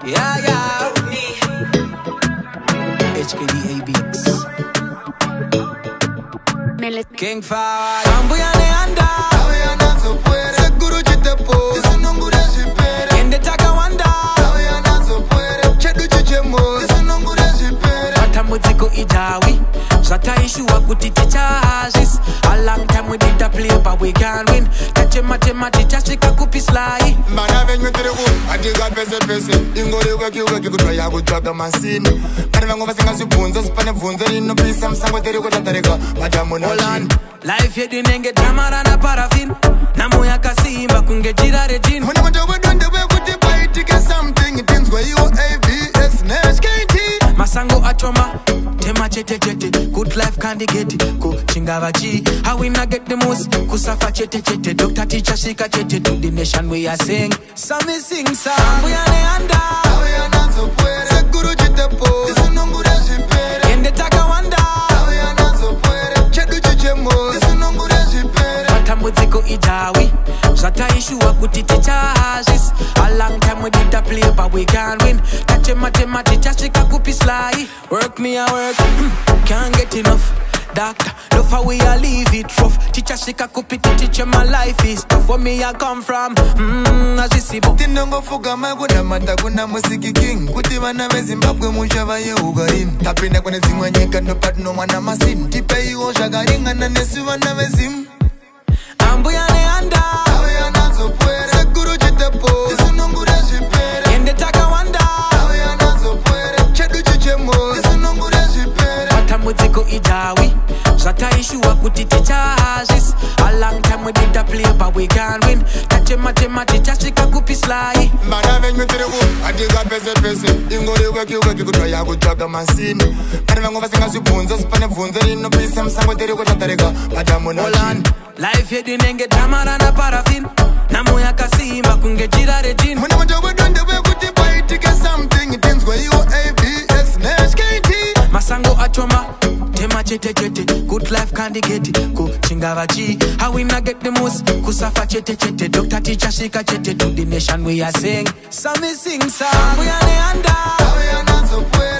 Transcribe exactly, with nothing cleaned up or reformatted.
Yeah, yeah. H K D A B X. King Fire. Cambuya neanda. Todavía no se puede. Seguro que te puedo. Eso no ngure shipere. Kende taka wanda. Todavía no se puede. Chedu chichemo. Eso no ngure shipere. Matamuziko ijawi. Zata issue akuti charges. A long time we did a play but we can't win. Tache mate mate chashika kupi sly. Mana vengo tere ku. Adiga pese pese. Ingole weki weki kutwaya kuchaka masini. Mana vengo vasinga sibunza. Spane vunza ino pisa msango tere kutatareka. Madamu na chini. Life yedi nenge tamara na parafin. Namu ya kasimba kunge jira rejin. Mwana matowe donde we kuti buy to get something. It means where you A B X and H K T. Masango achoma. Tema chete chete. Good life candy get it. Ko chingava chi. How we not get the most. Kusafa chete chete. Doctor teacher shika chete. To the nation we are sing. Some sing song. We are neanda. Todavía no se puede. Seguro que te puedo. Eso no ngure shipere. Kende taka wanda. Todavía no se puede. Chedu chichemo. Eso no ngure shipere. Matamuziko ijawi. Zata issue akuti charges. A long time we did a play but we can't win. Tache mate mate chashika kupi sly. Work me a work. Can't get enough. Doctor, love how we a leave it rough. Teacher shika kupi to teach my life is tough. Where me I come from. Mmm, as you see. Tinongo fuga maguna mata kuna musiki king. Kuti wana me Zimbabwe mushava ye ugain. Tapina kwenye zingwa nyeka no pat no wana masin. Tipe yu shagaringa na nesi wana mesim. Ambuya neanda. Todavía no se puede. Seguro que te puedo. Eso no ngure shipere. Kende taka wanda. Todavía no se puede. Chedu chichemo. Eso no ngure shipere. Matamuziko ijawi. Zata issue akuti charges. A long time we did a play but we can't win. Tache mate mate chashika kupi sly. Mana vengo tere ku. Adiga pese pese. Ingole weki weki kutwaya kuchaka masini. Mana vengo vasinga sibunza. Spane vunza ino pisa msango tere kutatareka. Madamu na chini. Life yedi nenge tamara na parafin. Namu ya kasimba kunge jira rejin. Mwana matowe donde we kuti buy to get something. It means where you A B X and H K T. Masango achoma. Tema chete chete. Good life candy get it. Ko chingava chi. How we not get the most. Kusafa chete chete. Doctor teacher shika chete. To the nation we are sing. Some sing song. We are neanda. Todavía no se puede.